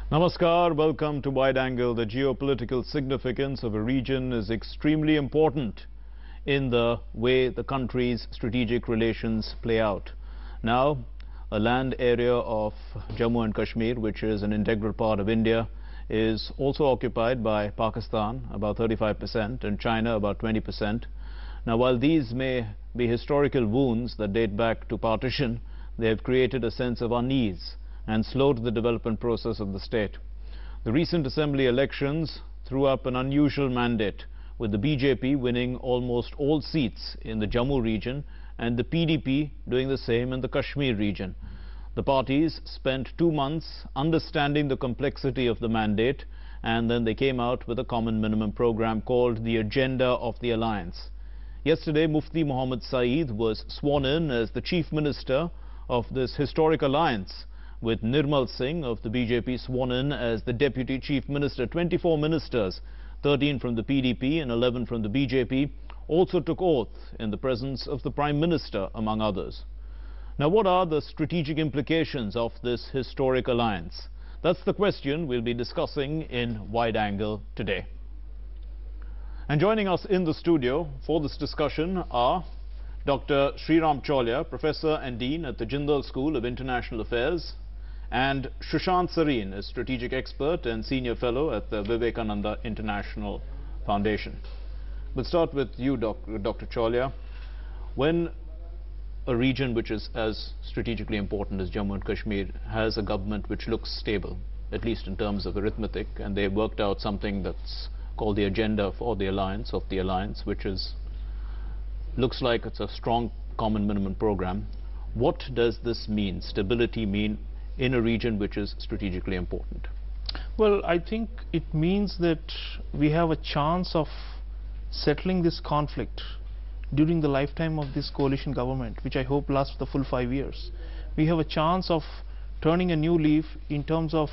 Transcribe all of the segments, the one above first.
Namaskar, welcome to Wide Angle. The geopolitical significance of a region is extremely important in the way the country's strategic relations play out. Now, a land area of Jammu and Kashmir, which is an integral part of India, is also occupied by Pakistan, about 35%, and China, about 20%. Now, while these may be historical wounds that date back to partition, they have created a sense of unease and slowed the development process of the state. The recent assembly elections threw up an unusual mandate, with the BJP winning almost all seats in the Jammu region and the PDP doing the same in the Kashmir region. The parties spent 2 months understanding the complexity of the mandate, and then they came out with a common minimum program called the Agenda of the Alliance. Yesterday, Mufti Muhammad Saeed was sworn in as the Chief Minister of this historic alliance, with Nirmal Singh of the BJP sworn in as the Deputy Chief Minister. 24 ministers, 13 from the PDP and 11 from the BJP, also took oath in the presence of the Prime Minister, among others. Now, what are the strategic implications of this historic alliance? That's the question we'll be discussing in Wide Angle today. And joining us in the studio for this discussion are Dr. Sriram Cholia, Professor and Dean at the Jindal School of International Affairs, and Sushant Sareen, a strategic expert and senior fellow at the Vivekananda International Foundation. We'll start with you, Dr. Cholia. When a region which is as strategically important as Jammu and Kashmir has a government which looks stable, at least in terms of arithmetic, and they've worked out something that's called the Agenda for the Alliance, which looks like it's a strong common minimum program. What does this mean, stability mean, in a region which is strategically important? Well, I think it means that we have a chance of settling this conflict during the lifetime of this coalition government, which I hope lasts the full 5 years. We have a chance of turning a new leaf in terms of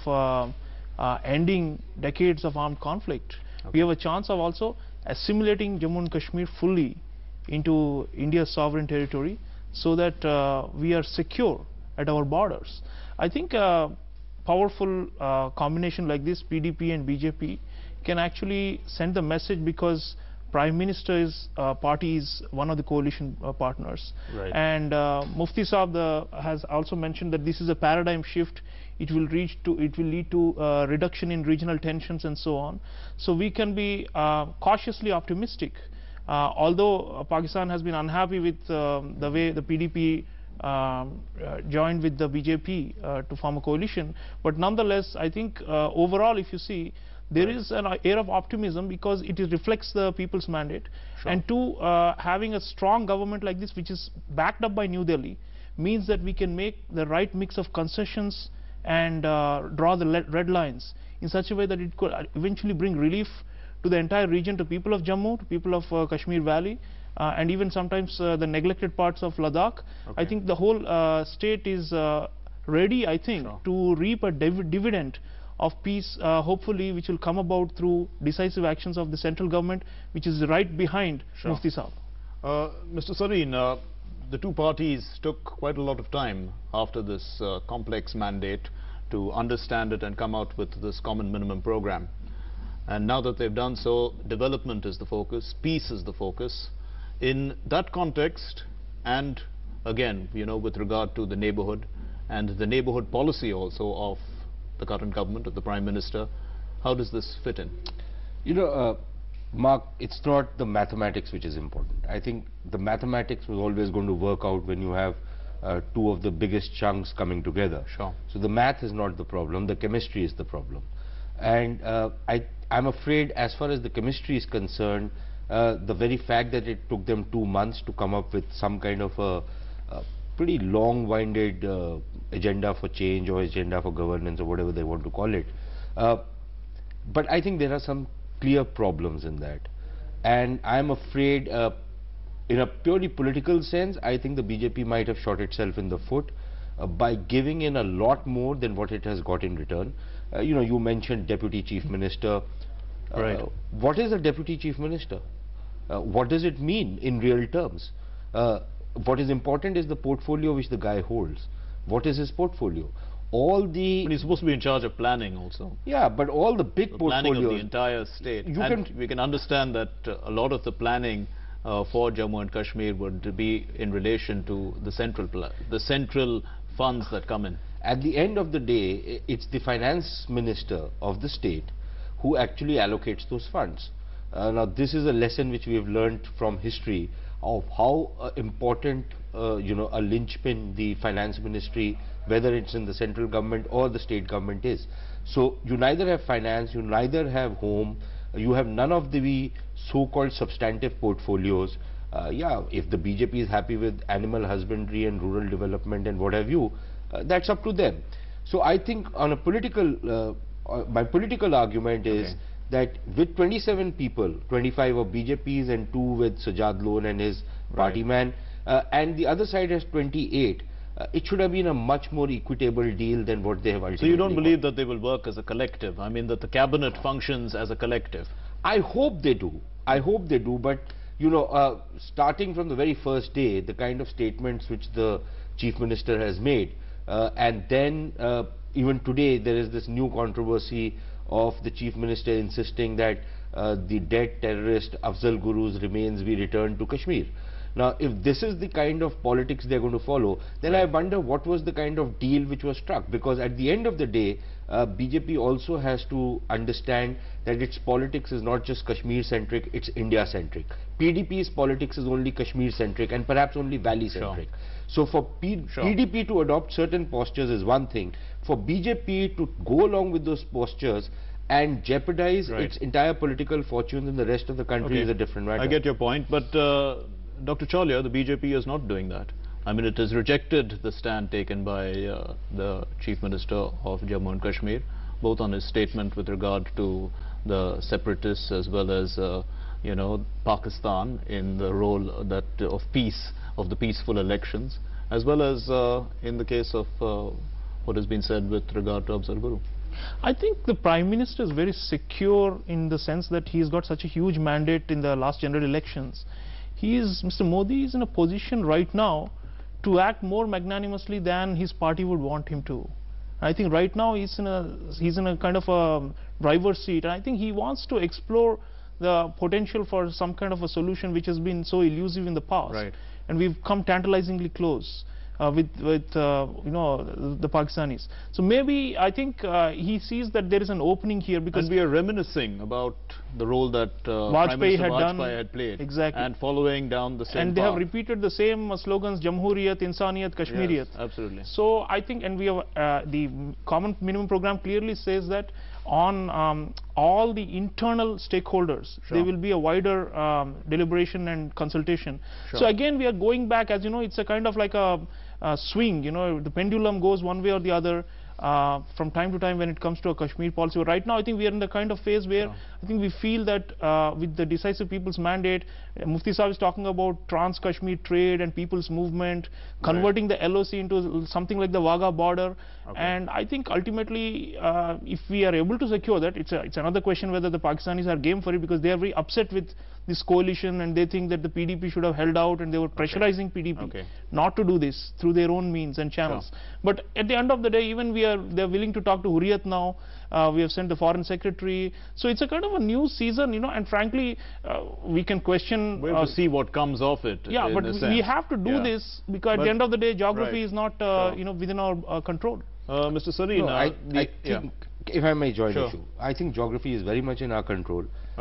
ending decades of armed conflict. Okay. We have a chance of also assimilating Jammu and Kashmir fully into India's sovereign territory, so that we are secure at our borders. I think a powerful combination like this, PDP and BJP, can actually send the message, because Prime Minister's party is one of the coalition partners. Right. And Mufti Saab has also mentioned that this is a paradigm shift. It will lead to reduction in regional tensions and so on. So we can be cautiously optimistic. Although Pakistan has been unhappy with the way the PDP joined with the BJP to form a coalition, but nonetheless, I think overall, if you see, there is an air of optimism, because it reflects the people's mandate. Sure. And two, having a strong government like this, which is backed up by New Delhi, means that we can make the right mix of concessions and draw the red lines in such a way that it could eventually bring relief to the entire region, to people of Jammu, to people of Kashmir Valley, and even sometimes the neglected parts of Ladakh. Okay. I think the whole state is ready, I think, sure, to reap a dividend of peace, hopefully, which will come about through decisive actions of the central government, which is right behind, sure, Mufti Saab. Mr. Sareen, the two parties took quite a lot of time after this complex mandate to understand it and come out with this common minimum program. And now that they've done so, development is the focus, peace is the focus. In that context, and again, with regard to the neighborhood and the neighborhood policy also of the current government, of the Prime Minister, how does this fit in? Mark, it's not the mathematics which is important. I think the mathematics was always going to work out when you have two of the biggest chunks coming together. Sure. So the math is not the problem, the chemistry is the problem. And I'm afraid, as far as the chemistry is concerned, the very fact that it took them 2 months to come up with some kind of a pretty long-winded agenda for change, or agenda for governance, or whatever they want to call it. But I think there are some clear problems in that. And I'm afraid, in a purely political sense, I think the BJP might have shot itself in the foot by giving in a lot more than what it has got in return. You mentioned Deputy Chief Minister. Right. What is a Deputy Chief Minister? What does it mean in real terms? What is important is the portfolio which the guy holds. What is his portfolio? all the... But he's supposed to be in charge of planning also. Yeah, but all the big The portfolios... planning of the entire state. We can understand that a lot of the planning for Jammu and Kashmir would be in relation to the central funds that come in. At the end of the day, it's the finance minister of the state who actually allocates those funds. Now, this is a lesson which we have learned from history of how important, a linchpin the finance ministry, whether it's in the central government or the state government is. So, you neither have finance, you neither have home, you have none of the so-called substantive portfolios. Yeah, if the BJP is happy with animal husbandry and rural development and what have you, that's up to them. So I think on a political, my political argument is that with 27 people, 25 of BJP's and 2 with Sajad Lone and his party man, and the other side has 28, it should have been a much more equitable deal than what they have ultimately So you don't believe that they will work as a collective? I mean, that the cabinet functions as a collective? I hope they do. I hope they do. But, starting from the very first day, the kind of statements which the Chief Minister has made, and then even today there is this new controversy of the Chief Minister insisting that the dead terrorist Afzal Guru's remains be returned to Kashmir. Now, if this is the kind of politics they're going to follow, then I wonder what was the kind of deal which was struck. Because at the end of the day, BJP also has to understand that its politics is not just Kashmir-centric, it's India-centric. PDP's politics is only Kashmir-centric and perhaps only Valley-centric. So for PDP to adopt certain postures is one thing. For BJP to go along with those postures and jeopardize its entire political fortunes in the rest of the country is a different matter. I get your point, but Dr. Chaulia, the BJP is not doing that. I mean, it has rejected the stand taken by the Chief Minister of Jammu and Kashmir, both on his statement with regard to the separatists as well as, Pakistan in the role that of peace, of the peaceful elections, as well as in the case of what has been said with regard to Afzal Guru. I think the Prime Minister is very secure in the sense that he's got such a huge mandate in the last general elections. Mr. Modi is in a position right now to act more magnanimously than his party would want him to. I think right now he's in a kind of a driver's seat, and I think he wants to explore the potential for some kind of a solution which has been so elusive in the past. And we've come tantalizingly close with the Pakistanis. So maybe I think he sees that there is an opening here, because and we are reminiscing about the role that Prime Vajpayee Minister had played, and following down the same and they have repeated the same slogans: Jamhuriyat, Insaniyat, Kashmiriyat. Yes, absolutely. So I think, and we have the common minimum program clearly says that on all the internal stakeholders, there will be a wider deliberation and consultation. So again, we are going back, as you know, it's a kind of like a swing, the pendulum goes one way or the other from time to time when it comes to a Kashmir policy. But right now I think we are in the kind of phase where I think we feel that with the decisive people's mandate, Mufti Sahib is talking about trans-Kashmir trade and people's movement, converting the LOC into something like the Wagah border. And I think ultimately if we are able to secure that, it's another question whether the Pakistanis are game for it, because they are very upset with this coalition and they think that the PDP should have held out, and they were pressurizing PDP not to do this through their own means and channels. But at the end of the day, even they're willing to talk to Hurriyat now. We have sent the foreign secretary. So it's a kind of a new season, and frankly, we can question. We have to see what comes of it. Yeah, but we have to do this, because at the end of the day, geography is not, within our control. Mr. Sareen, no, I think, if I may join issue, I think geography is very much in our control.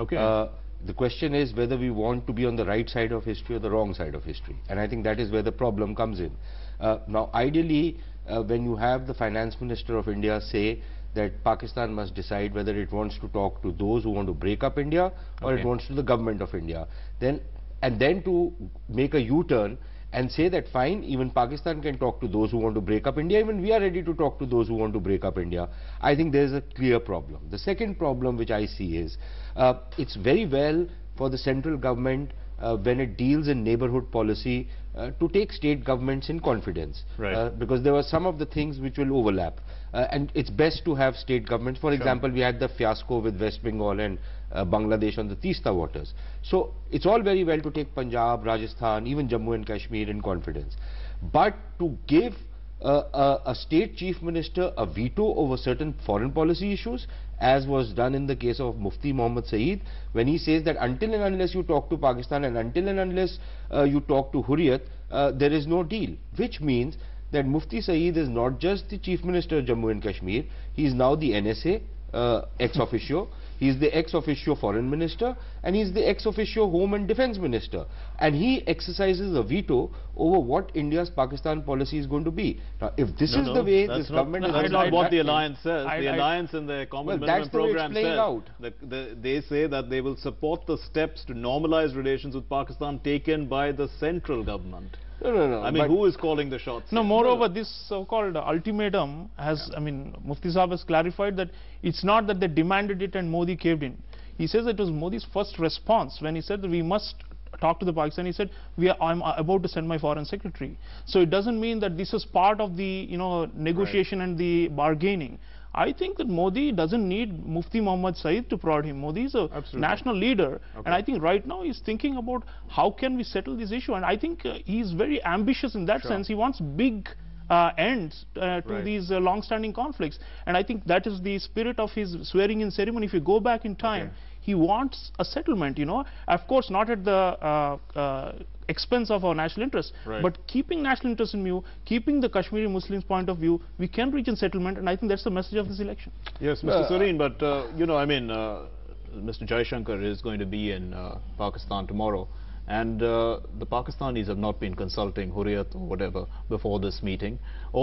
The question is whether we want to be on the right side of history or the wrong side of history, and I think that is where the problem comes in. Now, ideally, when you have the Finance Minister of India say that Pakistan must decide whether it wants to talk to those who want to break up India or it wants to the government of India, then to make a U-turn and say that fine, even Pakistan can talk to those who want to break up India, even we are ready to talk to those who want to break up India, I think there is a clear problem. The second problem which I see is, it's very well for the central government when it deals in neighborhood policy to take state governments in confidence, because there were some of the things which will overlap, and it's best to have state governments. For example, we had the fiasco with West Bengal and Bangladesh on the Teesta waters. So it's all very well to take Punjab, Rajasthan, even Jammu and Kashmir in confidence, but to give a state chief minister a veto over certain foreign policy issues, as was done in the case of Mufti Mohammad Saeed, when he says that until and unless you talk to Pakistan and until and unless you talk to Hurriyat, there is no deal, which means that Mufti Saeed is not just the Chief Minister of Jammu and Kashmir, he is now the NSA ex officio, he is the ex officio Foreign Minister, and he is the ex officio Home and Defence Minister, and he exercises a veto over what India's Pakistan policy is going to be. Now, if this is the way this government is... That's not what the alliance says. The alliance in the Common Amendment Programme says they say that they will support the steps to normalize relations with Pakistan taken by the central government. No. I mean, who is calling the shots? No, moreover, this so-called ultimatum has, I mean, Mufti Sahib has clarified that it's not that they demanded it and Modi caved in. He says it was Modi's first response when he said that we must talk to the Pakistan. He said, I'm about to send my foreign secretary. So it doesn't mean that this is part of the, negotiation and the bargaining. I think that Modi doesn't need Mufti Mohammad Saeed to prod him. Modi is a national leader, and I think right now he's thinking about how can we settle this issue, and I think he's very ambitious in that sense. He wants big ends to these long-standing conflicts, and I think that is the spirit of his swearing-in ceremony. If you go back in time, he wants a settlement, of course not at the expense of our national interests, but keeping national interests in view, keeping the Kashmiri Muslims' point of view, we can reach a settlement, and I think that's the message of this election. Yes, Mr. Sareen, but Mr. Jaishankar is going to be in Pakistan tomorrow, and the Pakistanis have not been consulting Hurriyat or whatever before this meeting.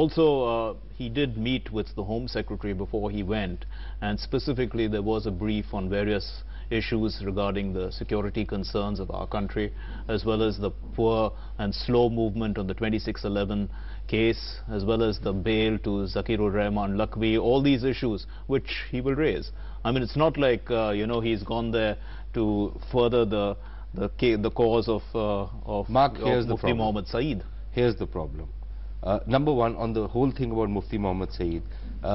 Also, he did meet with the Home Secretary before he went, and specifically there was a brief on various issues regarding the security concerns of our country, as well as the poor and slow movement on the 2611 case, as well as the bail to Zakirur Rahman Lakhvi, all these issues which he will raise. I mean, it's not like he's gone there to further the cause of Mufti Mohammad Saeed. Here's the problem. Number one, on the whole thing about Mufti Mohammad Saeed,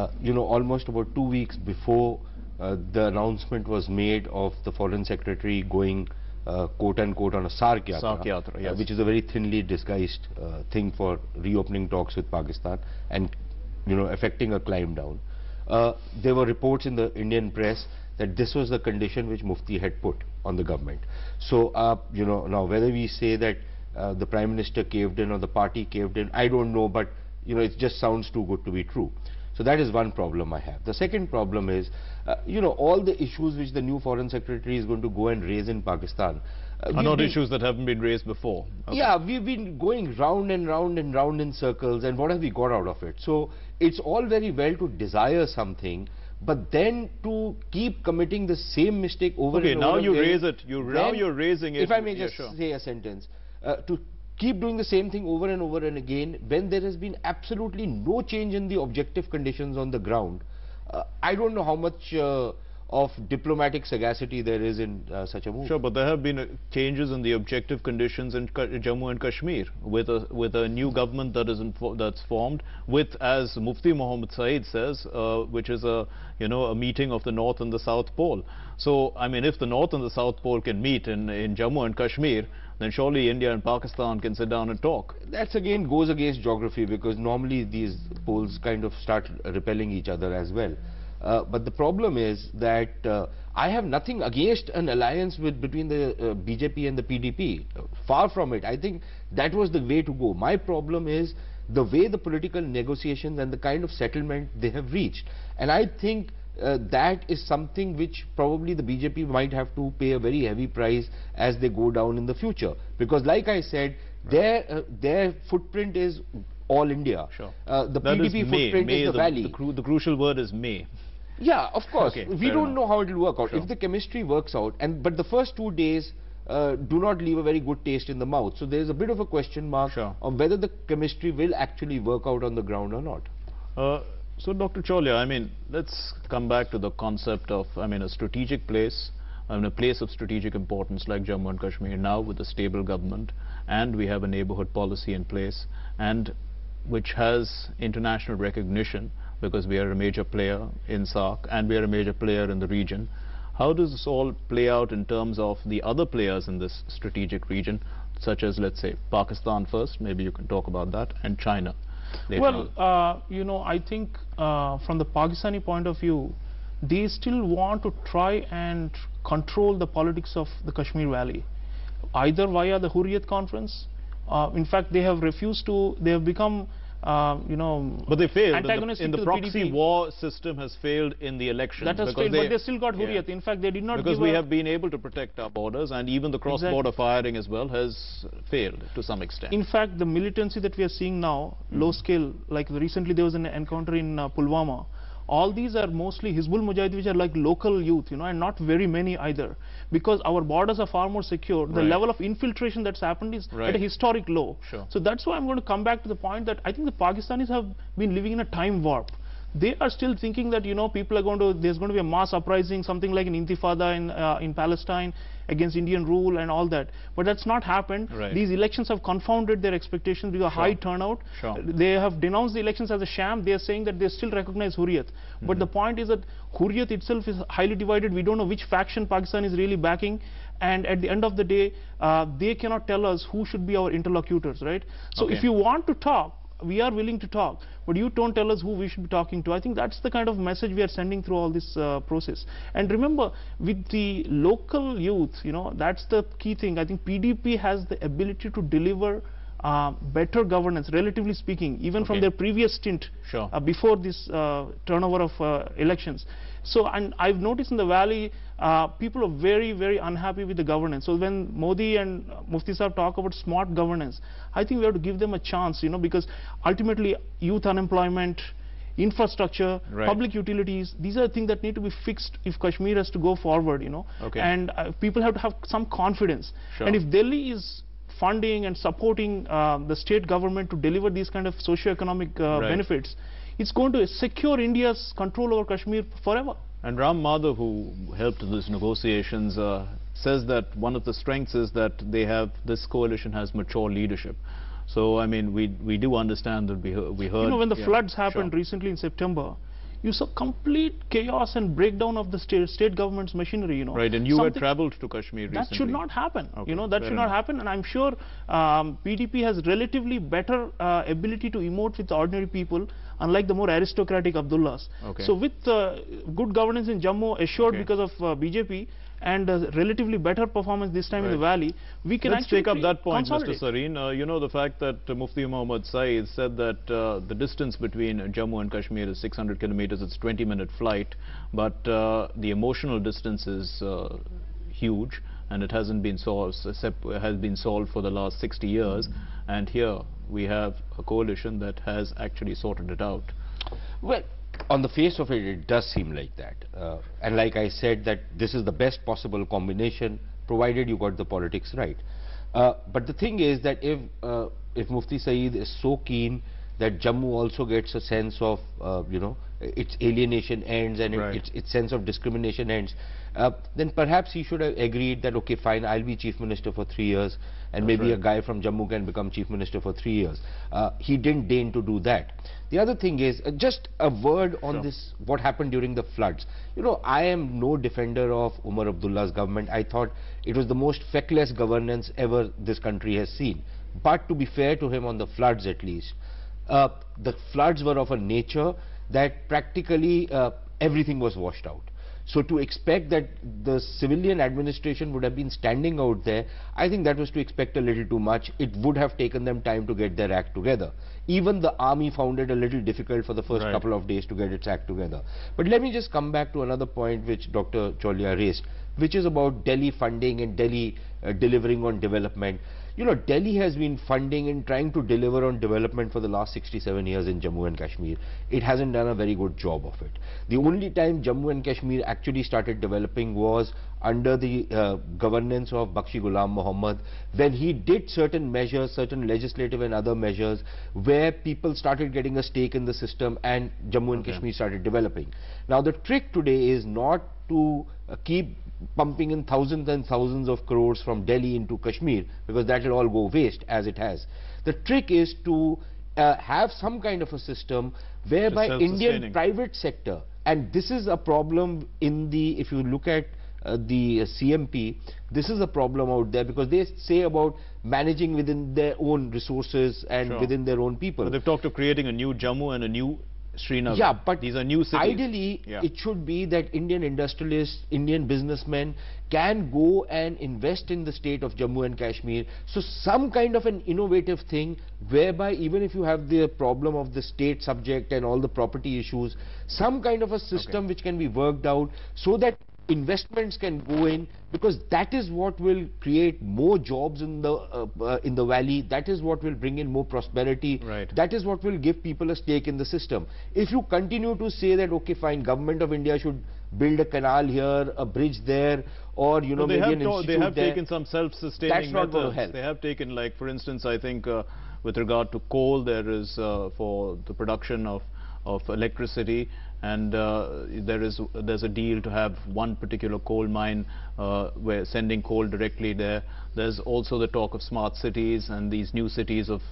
almost about 2 weeks before the announcement was made of the Foreign Secretary going quote-unquote on a SAARC Yatra, which is a very thinly disguised thing for reopening talks with Pakistan and affecting a climb down. There were reports in the Indian press that this was the condition which Mufti had put on the government. So, now whether we say that the Prime Minister caved in or the party caved in, I don't know, but it just sounds too good to be true. So that is one problem I have. The second problem is, all the issues which the new Foreign Secretary is going to go and raise in Pakistan are not issues that haven't been raised before. Yeah, we've been going round and round and round in circles, and what have we got out of it? So it's all very well to desire something, but then to keep committing the same mistake over and over again. Okay, now you raise it. Now you're raising it. If I may just say a sentence, to keep doing the same thing over and over and again when there has been absolutely no change in the objective conditions on the ground, I don't know how much of diplomatic sagacity there is in such a move. Sure, but there have been changes in the objective conditions in Jammu and Kashmir with a new government that's formed with, as Mufti Mohammad Saeed says, which is a meeting of the North and the South Pole. So I mean, if the North and the South Pole can meet in Jammu and Kashmir, then surely India and Pakistan can sit down and talk. That's again goes against geography, because normally these poles kind of start repelling each other as well. But the problem is that I have nothing against an alliance between the BJP and the PDP. Far from it. I think that was the way to go. My problem is the way the political negotiations and the kind of settlement they have reached. And I think that is something which probably the BJP might have to pay a very heavy price as they go down in the future. Because like I said, their footprint is all India. Sure. The PDP footprint is the valley. The crucial word is may. Yeah, of course. Okay, we don't know how it will work out. Sure. If the chemistry works out, but the first 2 days do not leave a very good taste in the mouth. So there is a bit of a question mark on whether the chemistry will actually work out on the ground or not. So Dr. Cholia, I mean, let's come back to the concept of, a strategic place, a place of strategic importance like Jammu and Kashmir now with a stable government, and we have a neighborhood policy in place, and which has international recognition because we are a major player in SAARC and we are a major player in the region. How does this all play out in terms of the other players in this strategic region, such as, let's say, Pakistan first, maybe you can talk about that, and China? later Well, on? you know, I think from the Pakistani point of view, they still want to try and control the politics of the Kashmir Valley, either via the Hurriyat conference. In fact, they have refused to, they have become, you know, But they failed. antagonistic In the to proxy PDP. war system has failed in the elections. That has because failed, but they still got Hurriyat. Yeah. In fact, they did not Because give we a, have been able to protect our borders, and even the cross-border firing as well has failed to some extent. In fact, the militancy that we are seeing now, low scale, like recently there was an encounter in Pulwama. All these are mostly Hizbul Mujahid, which are like local youth, you know, and not very many either. Because our borders are far more secure. The Right. level of infiltration that's happened is Right. at a historic low. Sure. So that's why I'm going to come back to the point that I think the Pakistanis have been living in a time warp. They are still thinking that, you know, people are going to, there's going to be a mass uprising, something like an intifada in Palestine against Indian rule and all that. But that's not happened. Right. These elections have confounded their expectations because high turnout. Sure. They have denounced the elections as a sham. They are saying that they still recognize Hurriyat. But the point is that Hurriyat itself is highly divided. We don't know which faction Pakistan is really backing. And at the end of the day, they cannot tell us who should be our interlocutors, right? So Okay. if you want to talk, we are willing to talk, but you don't tell us who we should be talking to. I think that's the kind of message we are sending through all this process. And remember, with the local youth, you know, that's the key thing. I think PDP has the ability to deliver better governance, relatively speaking, even from Okay. their previous stint Sure. before this turnover of elections. So, and I've noticed in the valley, people are very, very unhappy with the governance. So when Modi and Mufti Saab talk about smart governance, I think we have to give them a chance, you know, because ultimately youth unemployment, infrastructure, Right. public utilities, these are things that need to be fixed if Kashmir has to go forward, you know. Okay. And people have to have some confidence. Sure. And if Delhi is funding and supporting the state government to deliver these kind of socio-economic Right. benefits, it's going to secure India's control over Kashmir forever. And Ram Madhav, who helped in these negotiations, says that one of the strengths is that they have, this coalition has mature leadership. So, I mean, we do understand that we heard... You know, when the yeah, floods happened sure. recently in September, you saw complete chaos and breakdown of the state government's machinery, you know. Right, and you had Something- traveled to Kashmir recently. That should not happen. Okay, You know, that fair should not enough. happen. And I'm sure PDP has relatively better ability to emote with ordinary people, unlike the more aristocratic Abdullahs. Okay. So with good governance in Jammu assured Okay. because of BJP and relatively better performance this time in the Right. valley, we can Let's actually take up that point, Mr. consolidate. Sareen. You know, the fact that Mufti Muhammad Saeed said that the distance between Jammu and Kashmir is 600 kilometers, it's a 20-minute flight, but the emotional distance is huge, and it hasn't been solved, has been solved for the last 60 years, and here we have a coalition that has actually sorted it out. Well, on the face of it, it does seem like that. And like I said, that this is the best possible combination, provided you got the politics right. But the thing is that if Mufti Saeed is so keen that Jammu also gets a sense of, you know, its alienation ends and Right. its sense of discrimination ends, then perhaps he should have agreed that, okay, fine, I'll be Chief Minister for 3 years, and maybe a right. guy from Jammu can become Chief Minister for 3 years. He didn't deign to do that. The other thing is, just a word on Sure. this, what happened during the floods. You know, I am no defender of Umar Abdullah's government. I thought it was the most feckless governance ever this country has seen. But to be fair to him on the floods at least, the floods were of a nature that practically everything was washed out. So to expect that the civilian administration would have been standing out there, I think that was to expect a little too much. It would have taken them time to get their act together. Even the army found it a little difficult for the first Right. couple of days to get its act together. But let me just come back to another point which Dr. Cholia raised, which is about Delhi funding and Delhi delivering on development. You know, Delhi has been funding and trying to deliver on development for the last 67 years in Jammu and Kashmir. It hasn't done a very good job of it. The only time Jammu and Kashmir actually started developing was under the governance of Bakshi Ghulam Muhammad, when he did certain measures, certain legislative and other measures, where people started getting a stake in the system and Jammu and Kashmir started developing. Now the trick today is not to keep pumping in thousands and thousands of crores from Delhi into Kashmir, because that will all go waste as it has. The trick is to have some kind of a system whereby Indian self-sustaining. private sector, and this is a problem in the, if you look at the CMP, this is a problem out there because they say about managing within their own resources and Sure. within their own people. But they've talked of creating a new Jammu and a new Srinagar. Yeah, but these are new cities. ideally, Yeah. it should be that Indian industrialists, Indian businessmen can go and invest in the state of Jammu and Kashmir. So some kind of an innovative thing whereby even if you have the problem of the state subject and all the property issues, some kind of a system which can be worked out so that investments can go in, because that is what will create more jobs in the valley. That is what will bring in more prosperity. Right. That is what will give people a stake in the system. If you continue to say that, okay, fine, government of India should build a canal here, a bridge there, or you know, they maybe have an institute they have there, taken some self-sustaining that's not going to methods. help. They have taken, like for instance, I think with regard to coal, there is for the production of electricity, and there's a deal to have one particular coal mine where sending coal directly there. There's also the talk of smart cities and these new cities of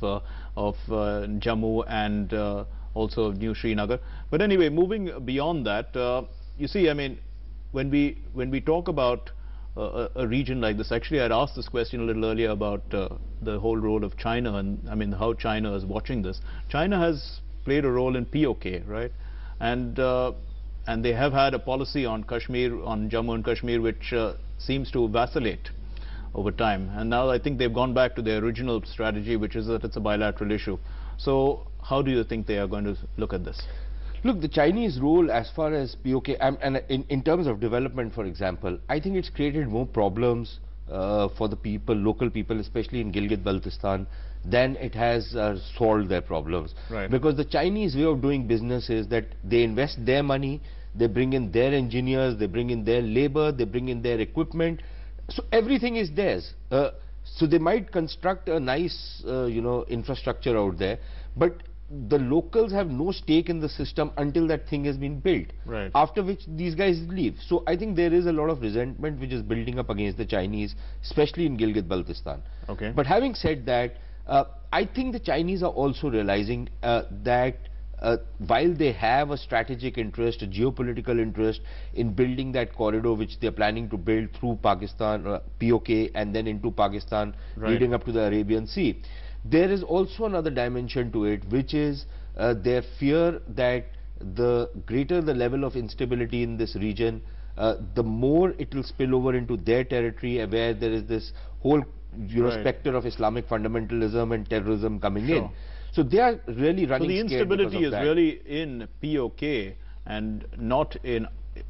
Jammu and also new Srinagar. But anyway, moving beyond that, you see, I mean, when we talk about a region like this, actually I'd asked this question a little earlier about the whole role of China, and I mean how China is watching this. China has played a role in POK, right? And they have had a policy on Kashmir, on Jammu and Kashmir, which seems to vacillate over time. And now I think they've gone back to their original strategy, which is that it's a bilateral issue. So how do you think they are going to look at this? Look, the Chinese role as far as POK, and in terms of development, for example, I think it's created more problems for the people, local people, especially in Gilgit-Baltistan, than it has solved their problems. Right. Because the Chinese way of doing business is that they invest their money, they bring in their engineers, they bring in their labor, they bring in their equipment, so everything is theirs. So they might construct a nice, you know, infrastructure out there, but the locals have no stake in the system until that thing has been built. Right. After which these guys leave. So I think there is a lot of resentment which is building up against the Chinese, especially in Gilgit-Baltistan. Okay. But having said that, I think the Chinese are also realizing that while they have a strategic interest, a geopolitical interest in building that corridor which they are planning to build through Pakistan, POK, and then into Pakistan, Right. leading up to the Arabian Sea, there is also another dimension to it, which is their fear that the greater the level of instability in this region, the more it will spill over into their territory, where there is this whole, you know, Right. spectre of Islamic fundamentalism and terrorism coming Sure. in. So they are really So running the scared because instability of is that. really in POK and not in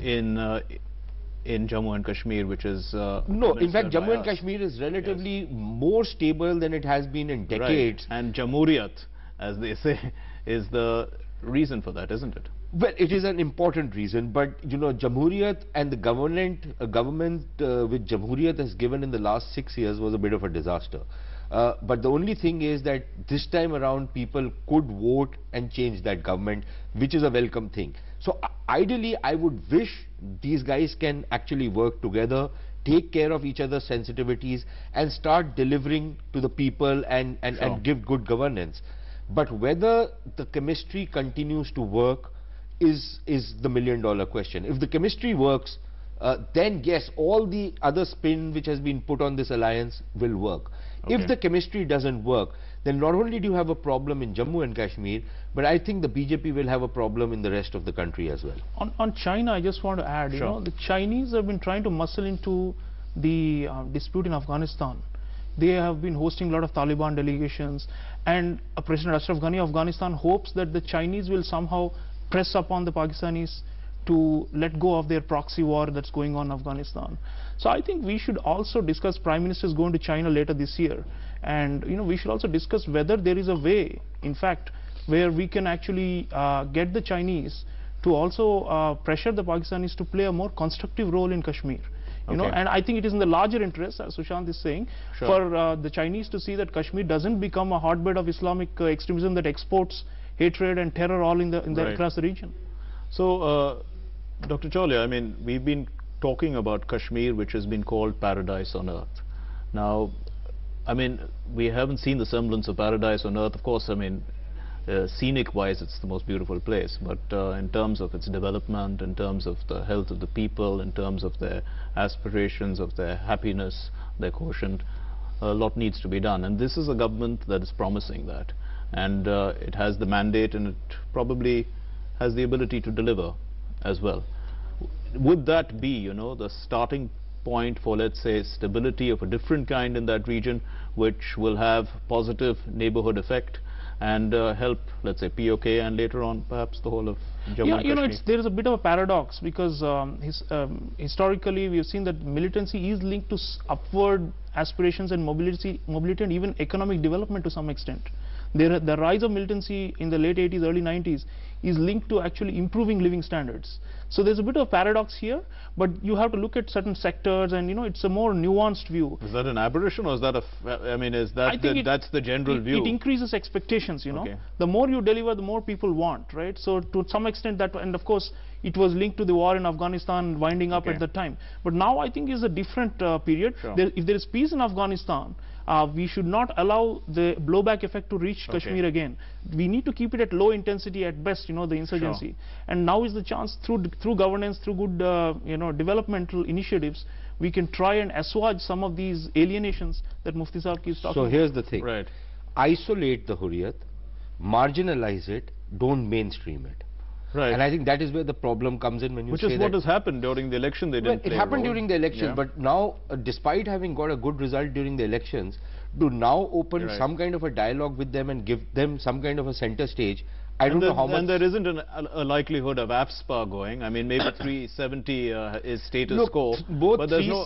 Jammu and Kashmir, which is No, in fact, administered by Jammu and us. Kashmir is relatively more stable than it has been in decades. Right. And Jamhuriyat, as they say, is the reason for that, isn't it? Well, it is an important reason, but you know, Jamhuriyat and the government which Jamhuriyat has given in the last 6 years was a bit of a disaster. But the only thing is that this time around people could vote and change that government, which is a welcome thing. So ideally, I would wish these guys can actually work together, take care of each other's sensitivities, and start delivering to the people and Sure. give good governance. But whether the chemistry continues to work is the million-dollar question. If the chemistry works, then yes, all the other spin which has been put on this alliance will work. Okay. If the chemistry doesn't work, then not only do you have a problem in Jammu and Kashmir, but I think the BJP will have a problem in the rest of the country as well. On China, I just want to add, you Sure. know, the Chinese have been trying to muscle into the dispute in Afghanistan. They have been hosting a lot of Taliban delegations, and President Ashraf Ghani of Afghanistan hopes that the Chinese will somehow press upon the Pakistanis to let go of their proxy war that's going on in Afghanistan. So I think we should also discuss, Prime Minister is going to China later this year, and you know, we should also discuss whether there is a way, in fact, where we can actually get the Chinese to also pressure the Pakistanis to play a more constructive role in Kashmir. You know, Okay. and I think it is in the larger interest, as Sushant is saying, Sure. for the Chinese to see that Kashmir doesn't become a hotbed of Islamic extremism that exports hatred and terror all in the Right. across the region. So, Dr. Cholia, I mean, we've been talking about Kashmir, which has been called paradise on earth. Now, I mean, we haven't seen the semblance of paradise on earth. Of course, I mean, scenic-wise, it's the most beautiful place, but in terms of its development, in terms of the health of the people, in terms of their aspirations, of their happiness, their quotient, a lot needs to be done. And this is a government that is promising that. And it has the mandate, and it probably has the ability to deliver as well. Would that be, you know, the starting point for, let's say, stability of a different kind in that region, which will have positive neighborhood effect and help, let's say, POK and later on perhaps the whole of Jammu and you know, Kashmir? there is a bit of a paradox, because historically we have seen that militancy is linked to upward aspirations and mobility and even economic development to some extent. The rise of militancy in the late 80s, early 90s is linked to actually improving living standards. So there's a bit of paradox here, but you have to look at certain sectors, and you know, it's a more nuanced view. Is that an aberration, or is that I mean, is that that's the general view? It increases expectations, you know. Okay. The more you deliver, the more people want, right? So to some extent that, and of course it was linked to the war in Afghanistan winding up at the time. But now I think is a different period. Sure. If there is peace in Afghanistan, we should not allow the blowback effect to reach Kashmir again. We need to keep it at low intensity at best, you know, the insurgency. Sure. And now is the chance, through governance, through good you know, developmental initiatives, we can try and assuage some of these alienations that Mufti Sahab keeps talking about. So here's the thing. Right. Isolate the Hurriyat, marginalize it, don't mainstream it. Right. And I think that is where the problem comes in when you Which say is what that. has happened during the election. They didn't Well, it play a happened role. during the election, Yeah. but now, despite having got a good result during the elections, to now open Right. some kind of a dialogue with them and give them some kind of a center stage, I don't know how much. And there isn't a likelihood of AFSPA going. I mean, maybe 370 is status Look, quo. both but there's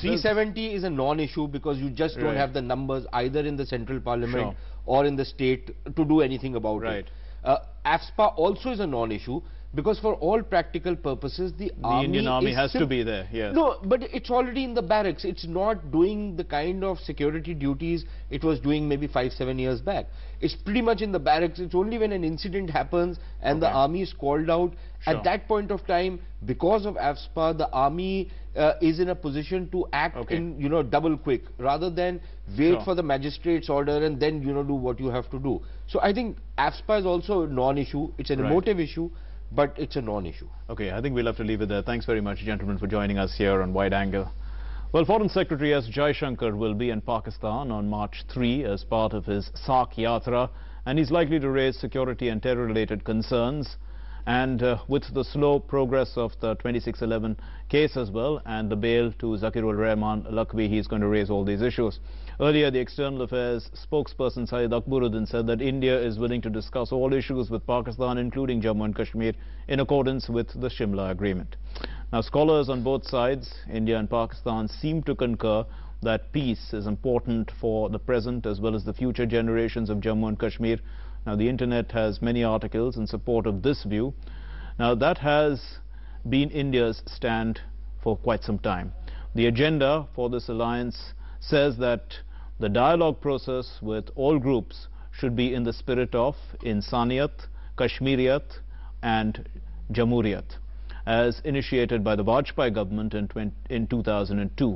370 is a non-issue because you just don't Right. have the numbers either in the central parliament Sure. or in the state to do anything about Right. it. AFSPA also is a non-issue because for all practical purposes the Indian army is has to be there. Yes. No, but it's already in the barracks. It's not doing the kind of security duties it was doing maybe 5-7 years back. It's pretty much in the barracks. It's only when an incident happens and the Okay. army is called out. Sure. At that point of time, because of AFSPA, the army is in a position to act Okay. in, you know, double quick rather than wait Sure. for the magistrate's order and then, you know, do what you have to do. So I think AFSPA is also a non-issue. It's an Right. emotive issue, but it's a non-issue. Okay, I think we'll have to leave it there. Thanks very much, gentlemen, for joining us here on Wide Angle. Well, Foreign Secretary S. Jaishankar will be in Pakistan on March 3 as part of his SAARC Yatra, and he's likely to raise security and terror-related concerns. And with the slow progress of the 2611 case as well, and the bail to Zakirul Rahman Lakwi, he's going to raise all these issues. Earlier, the External Affairs spokesperson Syed Akbaruddin said that India is willing to discuss all issues with Pakistan, including Jammu and Kashmir, in accordance with the Shimla Agreement. Now, scholars on both sides, India and Pakistan, seem to concur that peace is important for the present as well as the future generations of Jammu and Kashmir. Now, the internet has many articles in support of this view. Now, that has been India's stand for quite some time. The agenda for this alliance says that the dialogue process with all groups should be in the spirit of Insaniyat, Kashmiriyat and Jamhuriyat, as initiated by the Vajpayee government in 2002.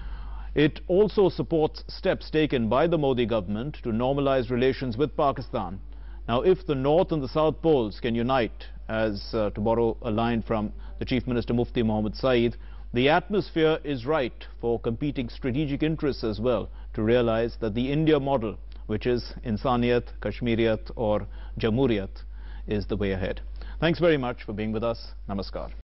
It also supports steps taken by the Modi government to normalize relations with Pakistan. Now, if the North and the South Poles can unite, as to borrow a line from the Chief Minister Mufti Mohammad Saeed, the atmosphere is right for competing strategic interests as well to realize that the India model, which is Insaniyat, Kashmiriyat or Jamhuriyat, is the way ahead. Thanks very much for being with us. Namaskar.